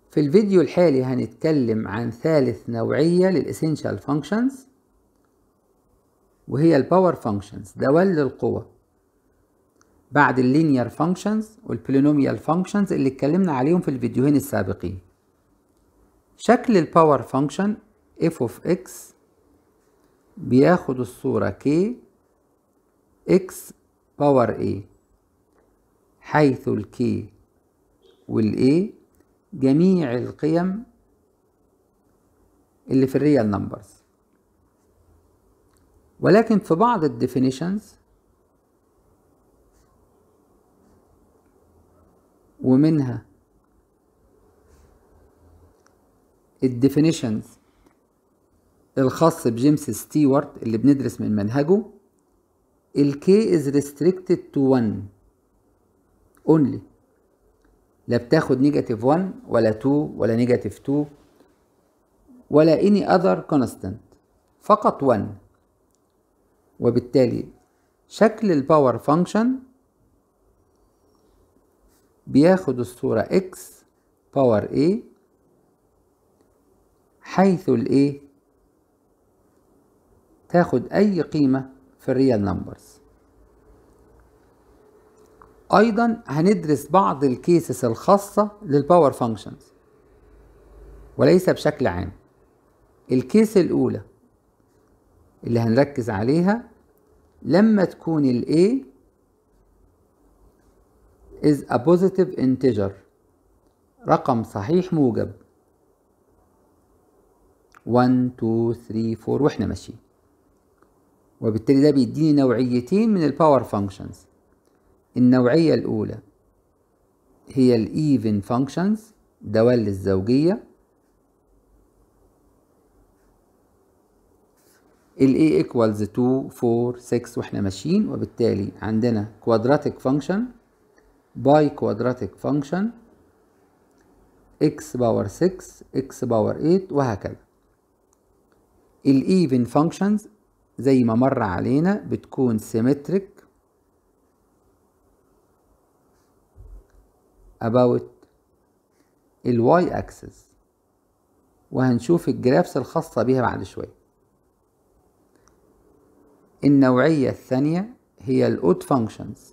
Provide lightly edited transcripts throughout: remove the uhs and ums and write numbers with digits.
في الفيديو الحالي هنتكلم عن ثالث نوعية للإسينشال فانكشنز، وهي الباور فانكشنز، دوال القوة، بعد اللينير فانكشنز والبولينوميال فانكشنز اللي اتكلمنا عليهم في الفيديوهين السابقين. شكل الباور فانكشن f of x بياخد الصورة k x باور a، حيث ال k وال a جميع القيم اللي في الريال نمبرز. ولكن في بعض الديفينيشنز ومنها الديفينيشنز الخاص بجيمس ستيوارت اللي بندرس من منهجه، ال k is restricted to 1 only، لا بتاخد نيجاتيف 1 ولا 2 ولا نيجاتيف 2 ولا any other constant، فقط 1. وبالتالي شكل الباور فانكشن بياخد الصورة x باور a، حيث ال a تاخد أي قيمة في الريال نمبرز. أيضا هندرس بعض الكيسز الخاصة للباور فانكشنز وليس بشكل عام. الكيس الأولى اللي هنركز عليها لما تكون ال a is a positive integer، رقم صحيح موجب 1 2 3 4 واحنا ماشيين. وبالتالي ده بيديني نوعيتين من الباور فانكشنز. النوعية الأولى هي الإيفن فانكشنز، دوال الزوجية، ال a equals 2 4 6 واحنا ماشيين. وبالتالي عندنا quadratic function باي quadratic function x باور 6 x باور 8 وهكذا. الايفن فانكشنز زي ما مر علينا بتكون symmetric about ال y axis، وهنشوف الجرافس الخاصة بيها بعد شوية. النوعية الثانية هي الأود فانكشنز،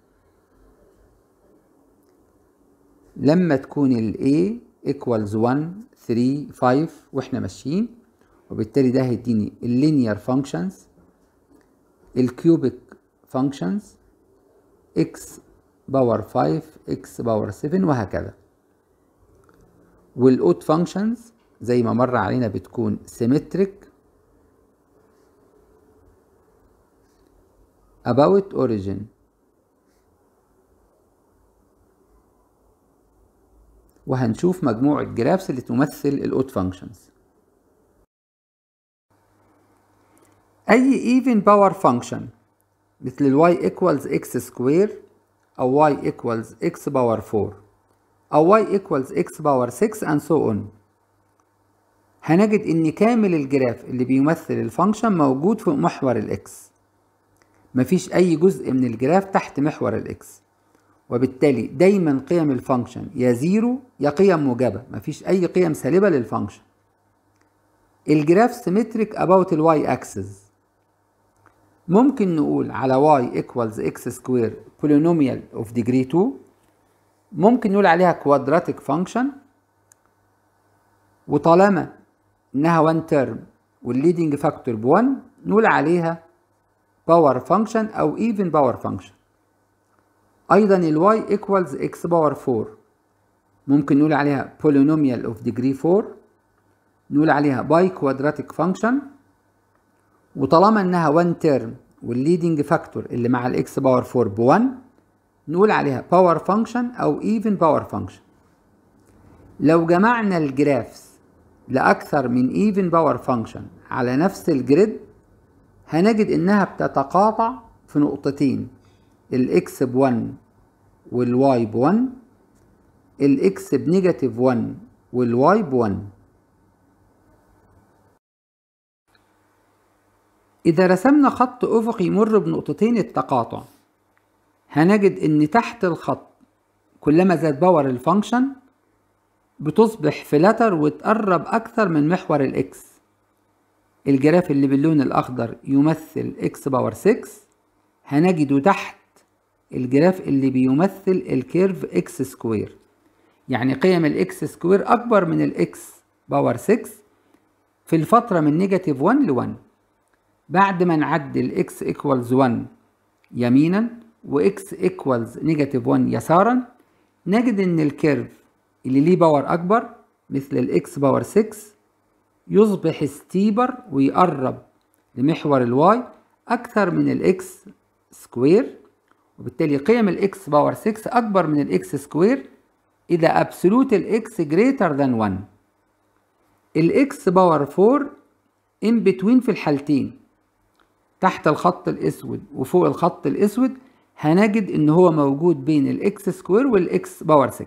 لما تكون ال a equals 1 3 5 واحنا ماشيين. وبالتالي ده هيديني اللينير فانكشنز، الكيوبيك فانكشنز، x باور 5 x باور 7 وهكذا. والأود فانكشنز زي ما مر علينا بتكون symmetric about origin. وهنشوف مجموعة جرافس اللي تمثل الأود فانكشنز. أي even power function مثل ال y equals x square أو y equals x باور 4 أو y equals x باور 6 and so on، هنجد إن كامل الجراف اللي بيمثل الفانكشن موجود في محور الإكس، مفيش أي جزء من الجراف تحت محور الإكس. وبالتالي دايما قيم الفانكشن يا زيرو يا قيم موجبة، مفيش أي قيم سالبة للفانكشن. الجراف سيمتريك about الواي اكسس. ممكن نقول على y equals x square polynomial of degree 2، ممكن نقول عليها quadratic function، وطالما انها 1 term والleading factor ب1 نقول عليها power function او even power function. ايضا ال y equals x باور 4 ممكن نقول عليها polynomial of degree 4، نقول عليها biquadratic function، وطالما انها 1 term والleading factor اللي مع الاكس باور 4 ب1 نقول عليها power function او even power function. لو جمعنا الجرافس لأكثر من even power function على نفس الجريد هنجد انها بتتقاطع في نقطتين، الاكس ب1 والواي ب1، الاكس بنيجاتيف 1 والواي ب1. إذا رسمنا خط أفقي يمر بنقطتين التقاطع هنجد إن تحت الخط كلما زاد باور الفانكشن بتصبح فلاتر وتقرب أكثر من محور الإكس. الجراف اللي باللون الأخضر يمثل إكس باور 6، هنجده تحت الجراف اللي بيمثل الكيرف إكس سكوير، يعني قيم الإكس سكوير أكبر من الإكس باور 6 في الفترة من نيجاتيف 1 ل 1. بعد ما نعدل إكس إيكوالز 1 يمينا وإكس إيكوالز نيجاتيف 1 يسارا، نجد إن الكيرف اللي ليه باور أكبر مثل الإكس باور 6 يصبح ستيبر ويقرب لمحور الواي أكثر من الإكس سكوير، وبالتالي قيم الإكس باور 6 أكبر من الإكس سكوير إذا أبسولوت الإكس greater than 1. الإكس باور 4 in between في الحالتين، تحت الخط الأسود وفوق الخط الأسود، هنجد إن هو موجود بين الإكس سكوير والإكس باور 6.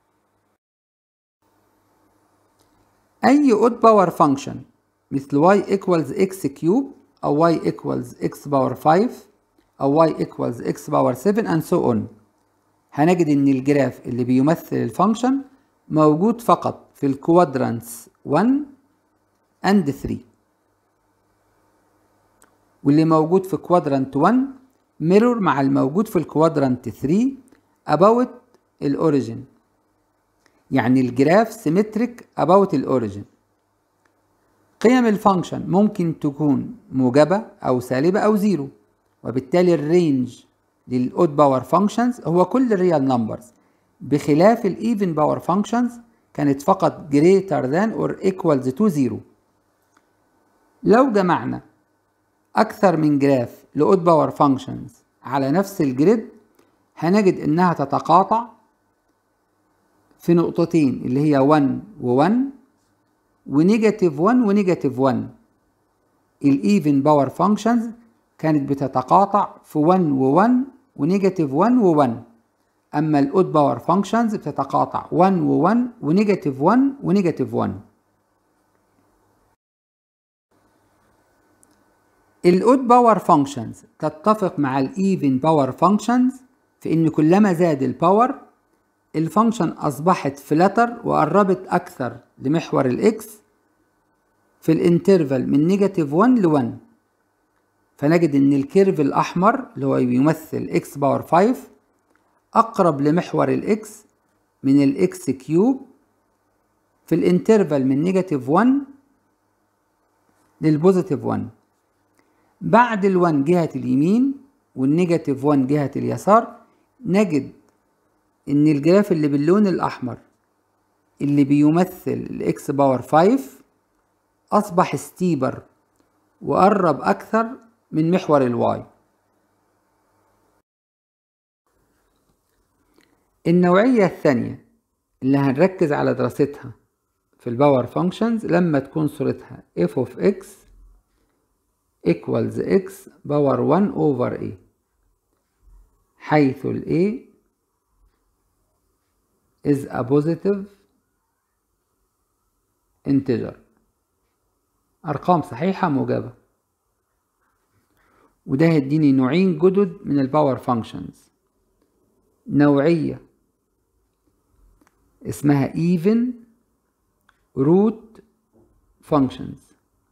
أي odd power function مثل y equals x cube أو y equals x باور 5 أو y equals x باور 7 and so on، هنجد إن الجراف اللي بيمثل الفانكشن موجود فقط في الكوادرانتس 1 and 3، واللي موجود في كوادرانت 1 ميرور مع الموجود في الكوادرانت 3 about الأوريجين، يعني الجراف سيمتريك about الأوريجين. قيم الفانكشن ممكن تكون موجبة أو سالبة أو زيرو، وبالتالي الرينج للأود باور فانكشنز هو كل الريال نمبرز، بخلاف الإيفن باور فانكشنز كانت فقط greater than or equals to 0. لو جمعنا أكثر من جراف لأود باور فانكشنز على نفس الجريد، هنجد إنها تتقاطع في نقطتين اللي هي 1 و1 ونيجاتيف 1 ونيجاتيف 1. الإيفن باور فانكشنز كانت بتتقاطع في 1 و1 ونيجاتيف 1 و1، أما الأود باور فانكشنز بتتقاطع 1 و1 ونيجاتيف 1 ونيجاتيف 1. الأود باور فانكشنز تتفق مع الإيفن باور فانكشنز في إن كلما زاد الباور الفانكشن أصبحت فلاتر وقربت أكثر لمحور الإكس في الانترفال من نيجاتيف 1 ل 1. فنجد إن الكيرف الأحمر اللي هو بيمثل إكس باور 5 أقرب لمحور الإكس من الإكس كيوب في الانترفال من نيجاتيف 1 للبوزيتيف 1. بعد ال1 جهة اليمين والنيجاتيف 1 جهة اليسار، نجد إن الجراف اللي باللون الأحمر اللي بيمثل الإكس باور 5 أصبح ستيبر وقرب أكثر من محور الواي. النوعية الثانية اللي هنركز على دراستها في الباور فانكشنز لما تكون صورتها f of x equals x باور 1 over a، حيث ال a is a positive integer، أرقام صحيحة موجبة. وده هيديني نوعين جدد من الباور فانكشنز، نوعية اسمها even root functions،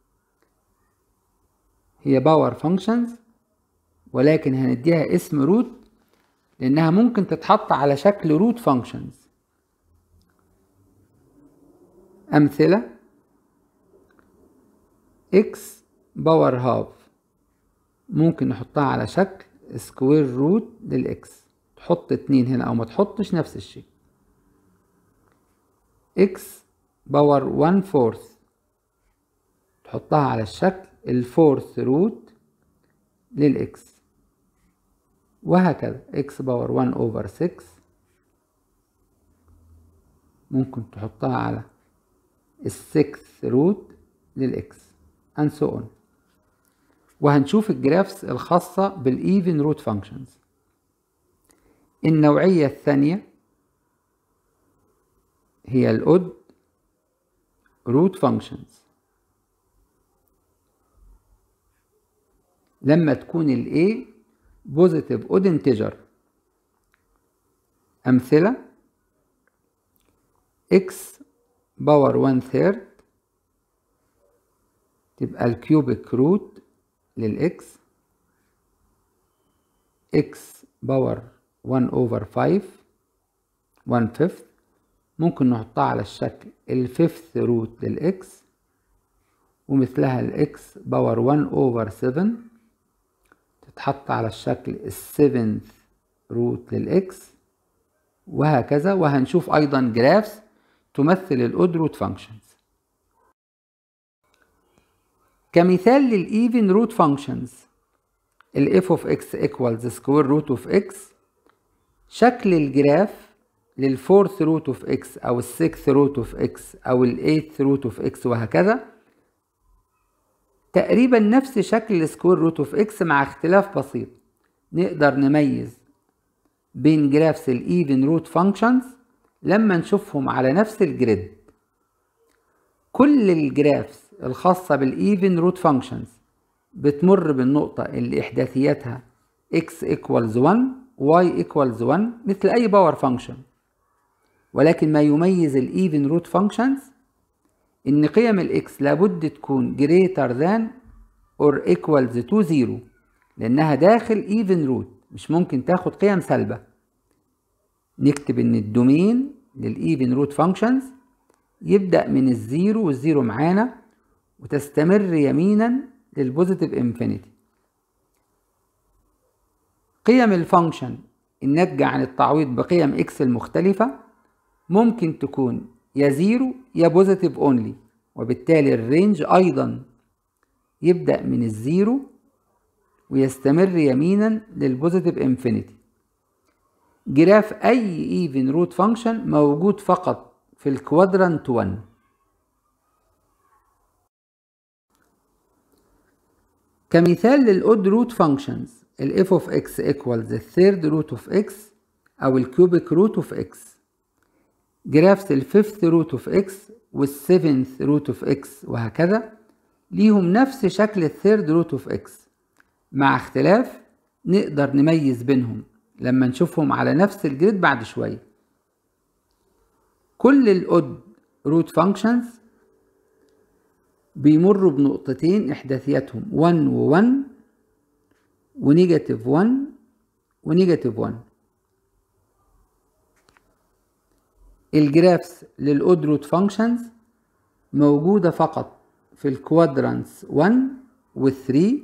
هي باور فانكشنز ولكن هنديها اسم روت لأنها ممكن تتحط على شكل روت فانكشنز. أمثلة x باور هاف ممكن نحطها على شكل سكوير روت للإكس، تحط 2 هنا أو ما تحطش نفس الشيء. x باور 1 فورث تحطها على الشكل الفورث روت للإكس، وهكذا x باور 1 over 6 ممكن تحطها على السكث روت للإكس and so on. وهنشوف الجرافس الخاصة بالإيفن روت فانكشنز. النوعية الثانية هي الأود روت فانكشنز، لما تكون ال A positive odd integer. أمثلة x باور 1/3 تبقى الكيوبيك روت للإكس إكس باور 1/5 1/5. ممكن نحطها على الشكل الفيفث روت للإكس ومثلها الإكس باور 1/7 تتحط على الشكل السيفنث روت للإكس، وهكذا. وهنشوف أيضا جرافس تمثل الأود روت فانكشنز. كمثال للإيفن روت فانكشنز ال f of x equals square root of x، شكل الجراف للفورث روت of x أو السكث روت of x أو الإيث روت of x وهكذا تقريبا نفس شكل السكوير روت of x مع اختلاف بسيط. نقدر نميز بين جرافس الإيفن روت فانكشنز لما نشوفهم على نفس الجريد. كل الجرافس الخاصة بالإيفن روت فانكشنز بتمر بالنقطة اللي إحداثياتها x equals 1 y equals 1 مثل أي باور فانكشن، ولكن ما يميز الإيفن روت فانكشنز إن قيم الإكس لابد تكون greater than or equals to 0 لأنها داخل إيفن روت، مش ممكن تاخد قيم سالبة. نكتب إن الدومين للإيفن روت فانكشنز يبدأ من الزيرو والزيرو معانا وتستمر يمينا للبوزيتيف انفينيتي. قيم الفانكشن الناتجة عن التعويض بقيم اكس المختلفة ممكن تكون يا زيرو يا بوزيتيف اونلي، وبالتالي الرينج ايضا يبدأ من الزيرو ويستمر يمينا للبوزيتيف انفينيتي. جراف اي ايفن روت فانكشن موجود فقط في الكوادرانت 1. كمثال للأود روت فانكشنز ال f of x equals the third root of x أو الكيوبيك روت of x، جرافس ال fifth root of x وال seventh root of x وهكذا ليهم نفس شكل ال third root of x مع اختلاف نقدر نميز بينهم لما نشوفهم على نفس الجريد بعد شوية. كل الأود روت فانكشنز بيمروا بنقطتين إحداثياتهم 1 و1 ونيجاتيف 1 ونيجاتيف 1. الجرافس للأود روت فانكشنز موجودة فقط في الكوادرانتس 1 و 3.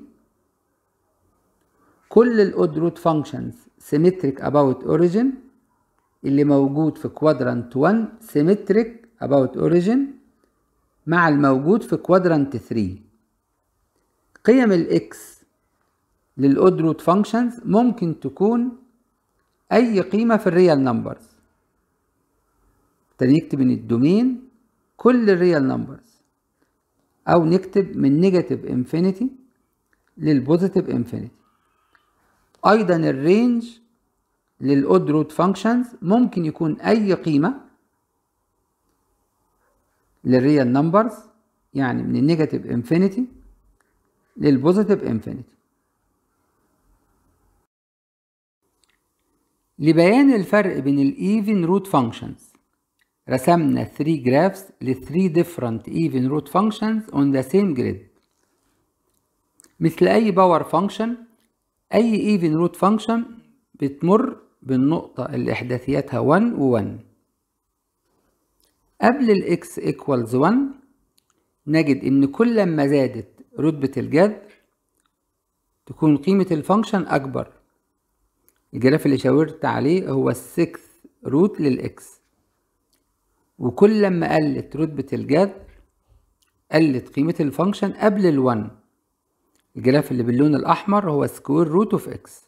كل الأود روت فانكشنز سيمتريك about origin، اللي موجود في كوادرانت 1 سيمتريك about origin مع الموجود في كوادرانت 3. قيم الاكس للأود روت فانكشنز ممكن تكون أي قيمة في الريال نمبرز. نكتب من الدومين كل الريال نمبرز، أو نكتب من نيجاتيف انفينيتي للبوزيتيف انفينيتي. أيضا الرينج للأود روت فانكشنز ممكن يكون أي قيمة للريال نمبرز، يعني من النيجاتيف انفينيتي للبوزيتيف انفينيتي. لبيان الفرق بين الايفن روت فانكشنز رسمنا 3 جرافس ل 3 different even root functions on the same grid. مثل أي باور فانكشن، أي even root function بتمر بالنقطة اللي إحداثياتها 1 و 1. قبل ال x equals 1 نجد إن كل ما زادت رتبة الجذر تكون قيمة الفانكشن أكبر. الجراف اللي شاورت عليه هو السكث روت للإكس، وكل ما قلت رتبة الجذر قلت قيمة الفانكشن قبل ال1. الجراف اللي باللون الأحمر هو سكوير روت اوف إكس.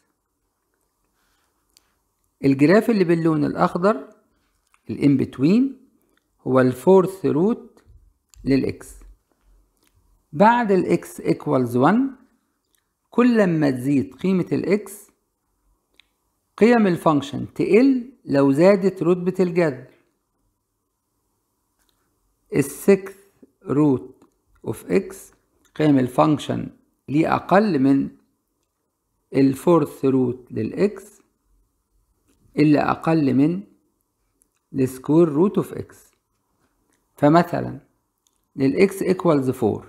الجراف اللي باللون الأخضر الإن بتوين هو الفورث روت للإكس. بعد الإكس equals 1 كل ما تزيد قيمة الإكس قيم الفانكشن تقل لو زادت رتبة الجذر. السكث روت اوف إكس قيم الفانكشن ليه أقل من الفورث روت للإكس اللي أقل من السكوير روت اوف إكس. فمثلا للإكس إيكوالز 4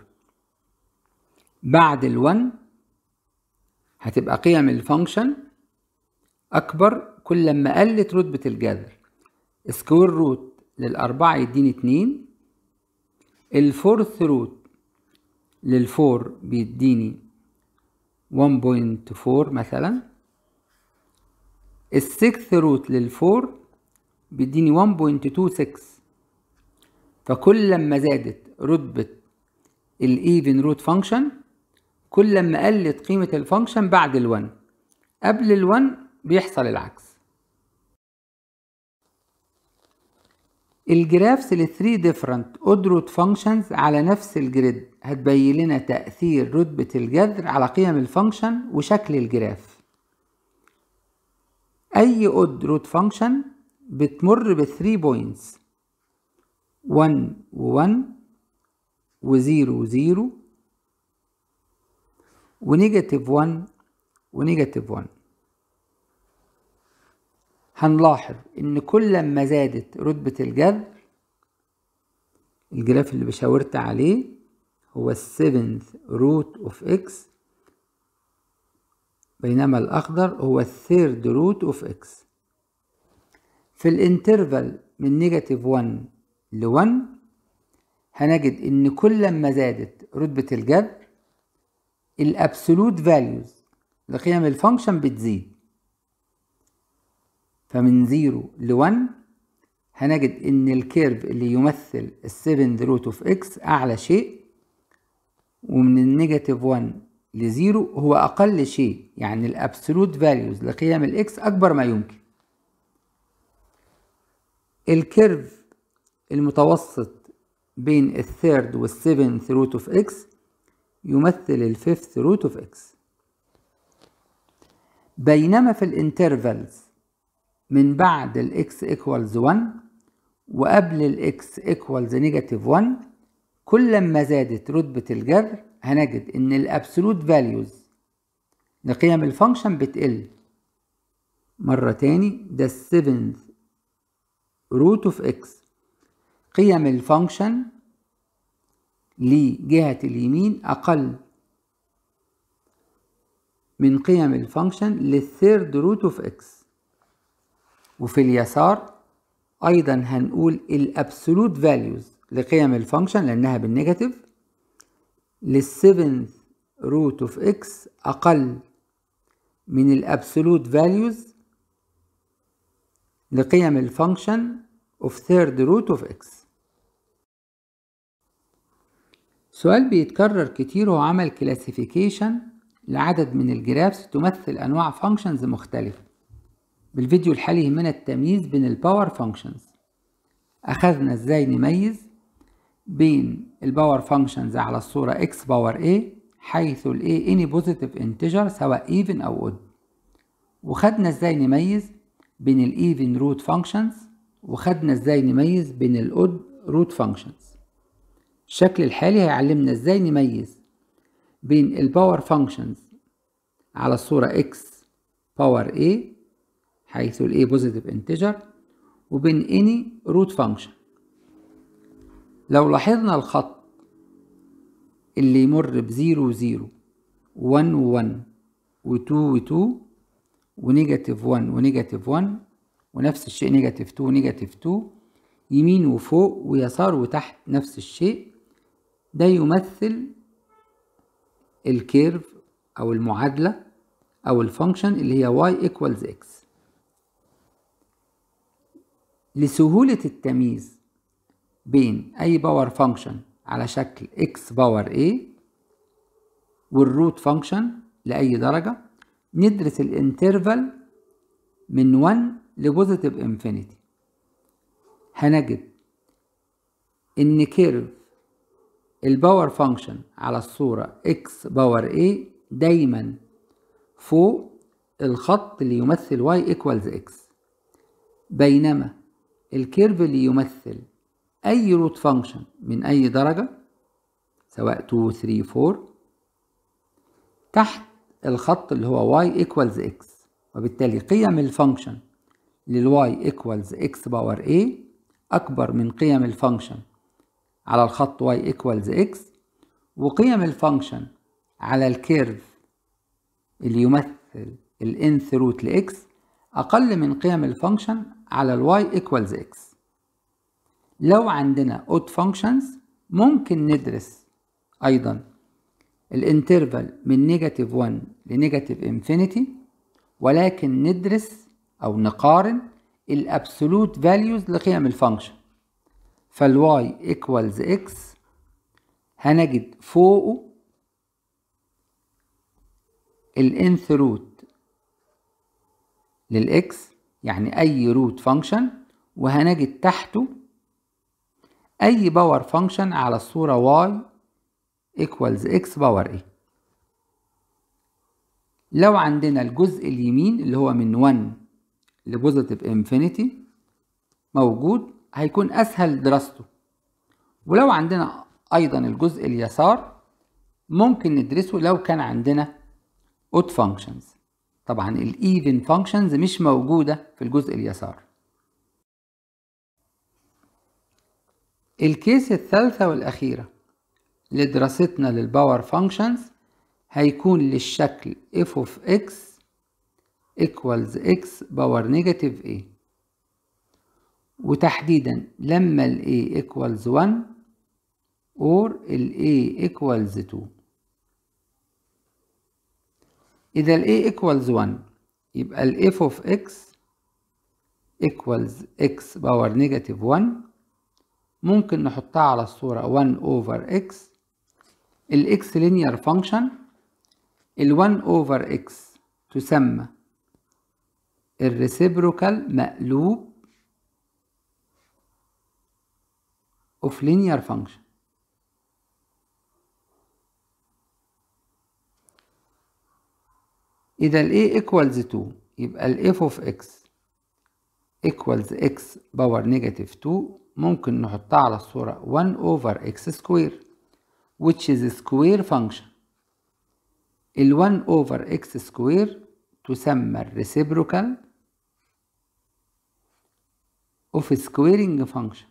بعد ال1 هتبقى قيم الفانكشن أكبر كل ما قلت رتبة الجذر. سكوير روت لل4 يديني 2، الفورث روت لل4 بيديني 1.4 مثلا، السكث روت لل4 بيديني 1.26. فكل ما زادت رتبة الايفن روت فانكشن كل ما قلت قيمة الفانكشن بعد ال1. قبل ال1 بيحصل العكس. الجرافس ل 3 different odd root functions على نفس الجريد هتبين لنا تأثير رتبة الجذر على قيم الفانكشن وشكل الجراف. أي odd root function بتمر ب 3 points 1 و1 و0 و0 ونيجاتيف 1 ونيجاتيف 1. هنلاحظ ان كل ما زادت رتبة الجذر، الجراف اللي بشاورت عليه هو 7th root of x، بينما الاخضر هو 3rd root of x. في الانترفال من نيجاتيف 1 ل1 هنجد ان كل ما زادت رتبة الجذر الابسولوت فاليوز لقيم الفانكشن بتزيد. فمن 0 ل1 هنجد ان الكيرف اللي يمثل ال7th root of x اعلى شيء، ومن النيجاتيف 1 ل0 هو اقل شيء، يعني الابسولوت فاليوز لقيم الاكس اكبر ما يمكن. الكيرف المتوسط بين الثيرد والسيفنث روت اوف اكس يمثل الفيفث روت اوف اكس. بينما في الانترفالز من بعد الاكس ايكوالز 1 وقبل الاكس ايكوالز نيجاتيف 1 كل ما زادت رتبة الجذر هنجد ان الابسولوت فاليوز لقيم الفانكشن بتقل. مرة تاني، ده السيفنث روت اوف اكس، قيم الفانكشن لجهة اليمين أقل من قيم الفانكشن للثيرد روت اوف اكس. وفي اليسار أيضا هنقول الأبسولوت فاليوز لقيم الفانكشن لأنها بالنيجاتيف للسيفنث روت اوف اكس أقل من الأبسولوت فاليوز لقيم الفانكشن of third root of x. سؤال بيتكرر كتير هو عمل كلاسيفيكيشن لعدد من الجرافس تمثل أنواع فانكشنز مختلفة. بالفيديو الحالي يهمنا التمييز بين الباور فانكشنز. أخذنا ازاي نميز بين الباور فانكشنز على الصورة x باور a حيث ال a any positive integer سواء even أو odd، وخدنا ازاي نميز بين ال even root functions، وخدنا ازاي نميز بين ال odd root functions. الشكل الحالي هيعلمنا ازاي نميز بين الباور فانكشنز على الصورة x باور a حيث ال a positive integer وبين any root function. لو لاحظنا الخط اللي يمر ب0 و0 1 و1 و2 و2 ونيجاتيف 1 ونيجاتيف 1 ونفس الشيء نيجاتيف 2 ونيجاتيف 2 يمين وفوق ويسار وتحت نفس الشيء، ده يمثل الكيرف أو المعادلة أو الفانكشن اللي هي y equals x. لسهولة التمييز بين أي باور فانكشن على شكل x باور a والروت فانكشن لأي درجة ندرس الانترفال من 1 لبوزيتيف انفينيتي. هنجد إن كيرف الباور فانكشن على الصورة x باور a دايما فوق الخط اللي يمثل y equals x، بينما الكيرف اللي يمثل أي روت فانكشن من أي درجة سواء 2 3 4 تحت الخط اللي هو y equals x، وبالتالي قيم الفانكشن للy equals x باور a أكبر من قيم الفانكشن على الخط y equals x، وقيم الفانكشن على الكيرف اللي يمثل الانث روت ل x أقل من قيم الفانكشن على y equals x. لو عندنا odd functions ممكن ندرس أيضا الانترفال من نيجاتيف 1 لنيجاتيف انفينيتي، ولكن ندرس أو نقارن الابسولوت فاليوز لقيم الفانكشن. فالواي equals x هنجد فوقه الانث روت للإكس، يعني أي روت فانكشن، وهنجد تحته أي باور فانكشن على الصورة y equals x باور a. لو عندنا الجزء اليمين اللي هو من 1 لبوزيتيف انفينيتي موجود هيكون أسهل دراسته، ولو عندنا أيضا الجزء اليسار ممكن ندرسه لو كان عندنا odd functions. طبعا الايفن functions مش موجودة في الجزء اليسار. الكيس الثالثة والأخيرة لدراستنا للباور functions هيكون للشكل f of x equals x باور نيجاتيف a، وتحديدا لما ال a equals 1 or ال a equals 2. إذا ال a equals 1 يبقى ال f of x equals x باور نيجاتيف 1، ممكن نحطها على الصورة 1 over x. ال x linear function، ال 1 over x تسمى الريسيبروكال مقلوب of linear function. إذا ال a equals 2 يبقى ال f of x equals x باور نيجاتيف 2، ممكن نحطها على الصورة 1 over x square which is a square function. ال 1 over x square تسمى الريسيبروكال of squaring function.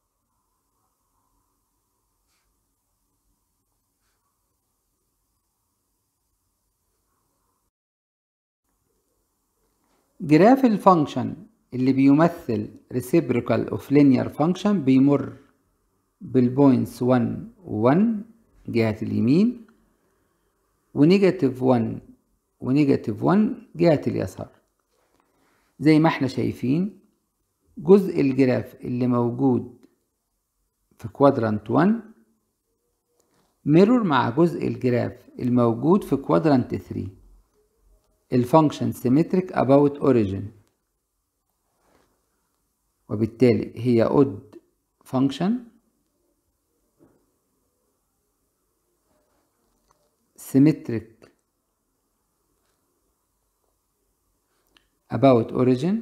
جراف الفانكشن اللي بيمثل reciprocal of linear function بيمر بالبوينتس 1 و1 جهة اليمين، ونيجاتيف 1 ونيجاتيف 1 جهة اليسار. زي ما احنا شايفين جزء الجراف اللي موجود في كوادرانت 1 ميرور مع جزء الجراف الموجود في كوادرانت 3. الفانكشن سيمتريك about origin، وبالتالي هي odd function symmetric about origin.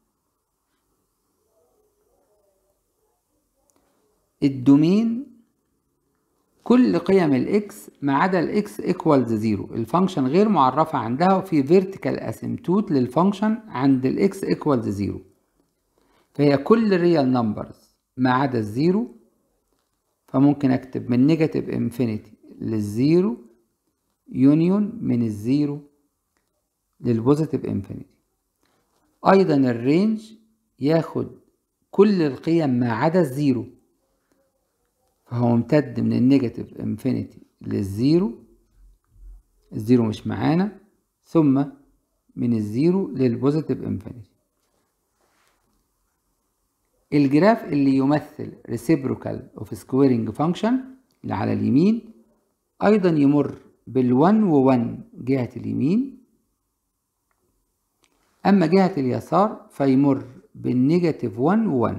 الدومين كل قيم الاكس ما عدا الاكس equals 0. الفانكشن غير معرفة عندها، وفي vertical asymptote للفانكشن عند الاكس equals 0. فهي كل real numbers ما عدا الزيرو، فممكن اكتب من نيجاتيف انفينيتي للزيرو يونيون من الزيرو للبوزيتيف انفينيتي. ايضا الرينج ياخد كل القيم ما عدا الزيرو، فهو ممتد من النيجاتيف انفينيتي للزيرو، الزيرو مش معانا، ثم من الزيرو للبوزيتيف انفينيتي. الجراف اللي يمثل reciprocal of squaring function اللي على اليمين ايضا يمر بال1 و1 جهة اليمين، اما جهة اليسار فيمر بالنيجاتيف 1 و1.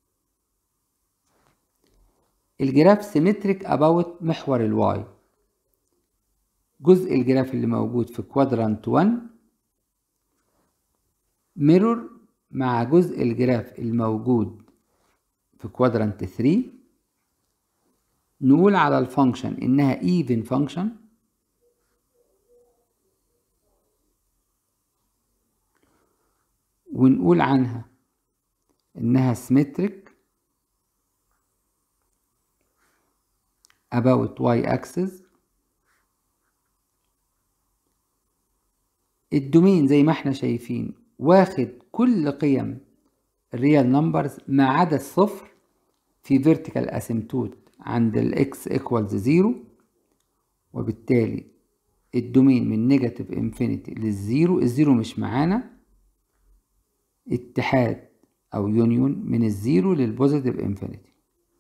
الجراف سيمتريك about محور الواي. جزء الجراف اللي موجود في كوادرانت 1 ميرور مع جزء الجراف الموجود في كوادرانت 3. نقول على الفانكشن انها even function، ونقول عنها انها symmetric about y axis. الدومين زي ما احنا شايفين واخد كل قيم الريال نمبرز ما عدا الصفر في vertical asymptote عند ال x equals 0، وبالتالي الدومين من نيجاتيف انفينيتي للزيرو، الزيرو مش معانا، اتحاد او يونيون من الزيرو للبوزيتيف انفينيتي.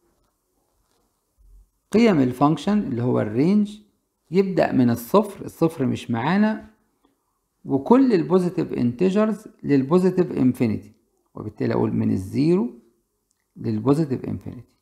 قيم الفانكشن اللي هو الرينج يبدأ من الصفر، الصفر مش معانا، وكل البوزيتيف انتجرز للبوزيتيف انفينيتي، وبالتالي اقول من الزيرو للبوزيتيف انفينيتي.